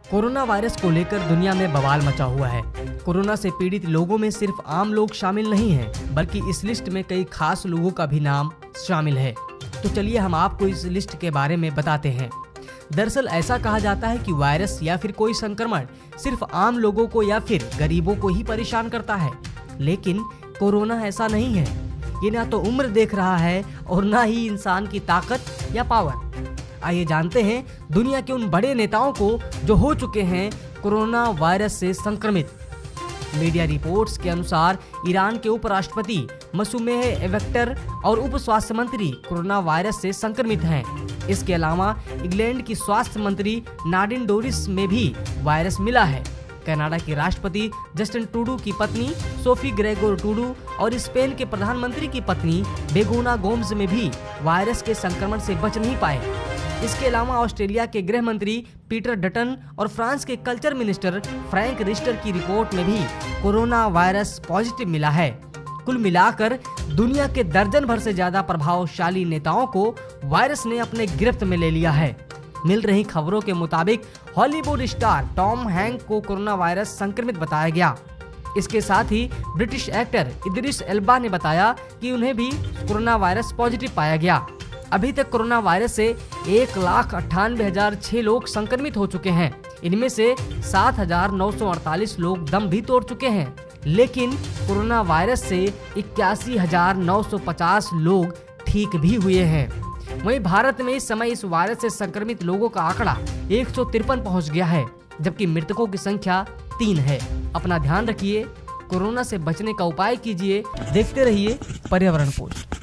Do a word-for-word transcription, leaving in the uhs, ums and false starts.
Corona virus को लेकर दुनिया में बवाल मचा हुआ है। कोरोना से पीड़ित लोगों में सिर्फ आम लोग शामिल नहीं हैं, बल्कि इस लिस्ट में कई खास लोगों का भी नाम शामिल है। तो चलिए हम आपको इस लिस्ट के बारे में बताते हैं। दरअसल ऐसा कहा जाता है कि वायरस या फिर कोई संक्रमण सिर्फ आम लोगों को या फिर गरीबों को ही परेशान करता है, लेकिन कोरोना ऐसा नहीं है। ये ना तो उम्र देख रहा है और ना ही इंसान की ताकत या पावर। आइए जानते हैं दुनिया के उन बड़े नेताओं को जो हो चुके हैं कोरोना वायरस से संक्रमित। मीडिया रिपोर्ट्स के अनुसार ईरान के उपराष्ट्रपति मसूमेह एवेक्टर और उप स्वास्थ्य मंत्री कोरोना वायरस से संक्रमित हैं। इसके अलावा इंग्लैंड की स्वास्थ्य मंत्री नाडिन डोरिस में भी वायरस मिला है। कनाडा के राष्ट्रपति जस्टिन ट्रूडो की पत्नी सोफी ग्रेगोर ट्रूडो और स्पेन के प्रधानमंत्री की पत्नी बेगोना गोम्स में भी वायरस के संक्रमण से बच नहीं पाए। इसके अलावा ऑस्ट्रेलिया के गृह मंत्री पीटर डटन और फ्रांस के कल्चर मिनिस्टर फ्रैंक रिस्टर की रिपोर्ट में भी कोरोना वायरस पॉजिटिव मिला है। कुल मिलाकर दुनिया के दर्जन भर से ज्यादा प्रभावशाली नेताओं को वायरस ने अपने गिरफ्त में ले लिया है। मिल रही खबरों के मुताबिक हॉलीवुड स्टार टॉम हैंक को कोरोना वायरस संक्रमित बताया गया। इसके साथ ही ब्रिटिश एक्टर इदरिस एल्बा ने बताया कि उन्हें भी कोरोना वायरस पॉजिटिव पाया गया। अभी तक कोरोना वायरस से एक लाख अट्ठानवे हजार छह लोग संक्रमित हो चुके हैं। इनमें से सात हजार नौ सौ अड़तालीस लोग दम भी तोड़ चुके हैं, लेकिन कोरोना वायरस से इक्यासी हजार नौ सौ पचास लोग ठीक भी हुए हैं। वहीं भारत में इस समय इस वायरस से संक्रमित लोगों का आंकड़ा एक सौ तिरपन पहुँच गया है, जबकि मृतकों की संख्या तीन है। अपना ध्यान रखिए, कोरोना से बचने का उपाय कीजिए। देखते रहिए पर्यावरण पोस्ट।